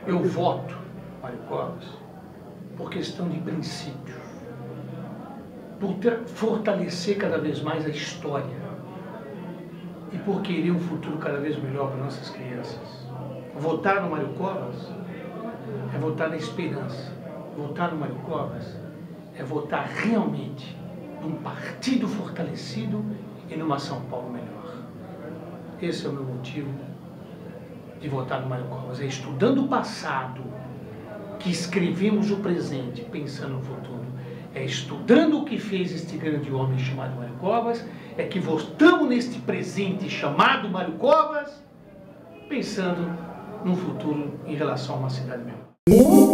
Eu voto Mário Covas por questão de princípio, por fortalecer cada vez mais a história e por querer um futuro cada vez melhor para nossas crianças. Votar no Mário Covas é votar na esperança. Votar no Mário Covas é votar realmente num partido fortalecido e numa São Paulo melhor. Esse é o meu motivo de votar no Mário Covas. É estudando o passado que escrevemos o presente pensando no futuro. É estudando o que fez este grande homem chamado Mário Covas, é que votamos neste presente chamado Mário Covas, pensando num futuro em relação a uma cidade melhor.